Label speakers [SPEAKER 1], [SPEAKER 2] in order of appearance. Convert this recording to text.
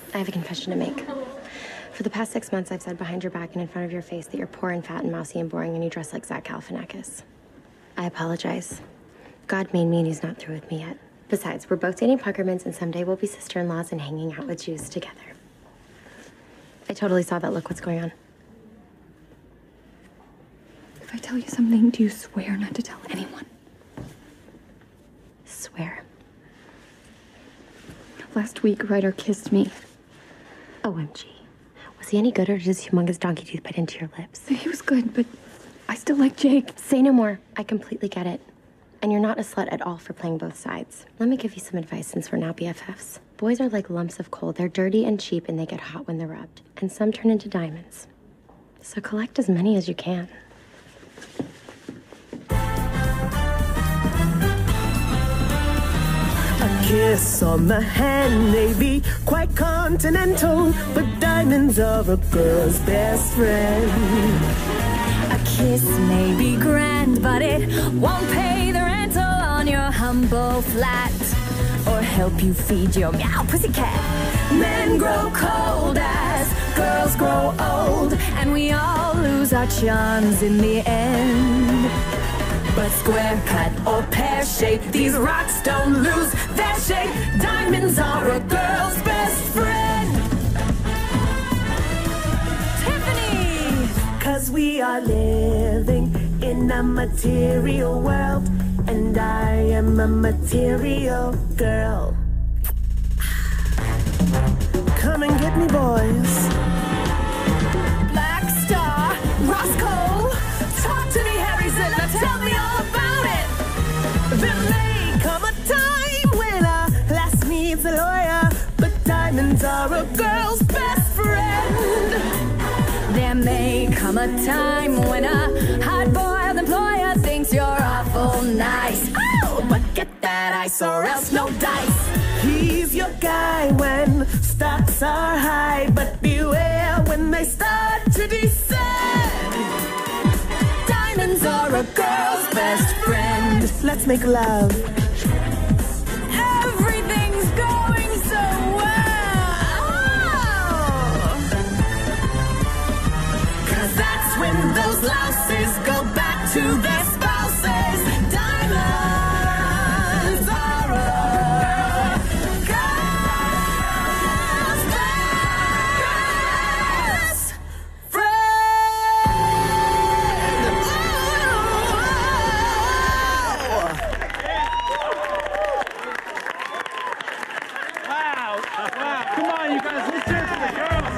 [SPEAKER 1] I have a confession to make. For the past 6 months, I've said behind your back and in front of your face that you're poor and fat and mousy and boring and you dress like Zach Galifianakis. I apologize. God made me and he's not through with me yet. Besides, we're both dating Puckermans and someday we'll be sister-in-laws and hanging out with Jews together. I totally saw that look. What's going on?
[SPEAKER 2] If I tell you something, do you swear not to tell anyone?
[SPEAKER 1] Swear.
[SPEAKER 2] Last week, Ryder kissed me.
[SPEAKER 1] OMG. Was he any good or did his humongous donkey tooth bite into your lips?
[SPEAKER 2] He was good, but I still like Jake.
[SPEAKER 1] Say no more. I completely get it. And you're not a slut at all for playing both sides. Let me give you some advice since we're now BFFs. Boys are like lumps of coal. They're dirty and cheap and they get hot when they're rubbed. And some turn into diamonds. So collect as many as you can.
[SPEAKER 3] A kiss on the hand may be quite continental, but diamonds are a girl's best friend.
[SPEAKER 4] A kiss may be grand, but it won't pay the rental on your humble flat or help you feed your meow pussycat. Men grow cold as girls grow old, and we all lose our charms in the end. But square cut or pear shape, these rocks don't lose their shape. Diamonds are a girl's best friend. Tiffany!
[SPEAKER 3] 'Cause we are living in a material world, and I am a material girl. Come and get me, boys.
[SPEAKER 4] Black Star, Roscoe, talk to me, Harry Zilla, tell me all about it.
[SPEAKER 3] There may come a time when a lass needs a lawyer, but diamonds are a girl's best friend.
[SPEAKER 4] There may come a time when a hard-boiled employer thinks you're awful nice. Oh, but get that ice or else no dice.
[SPEAKER 3] He's your guy when stocks are high, but beware when they start to descend.
[SPEAKER 4] Diamonds are a girl's best friend.
[SPEAKER 3] Let's make love.
[SPEAKER 4] Everything's going so well. 'Cause that's when those louses go back to their spouses. Diamonds are a girl's best friend.
[SPEAKER 5] Wow. Come on, you guys, let's cheer for the girls.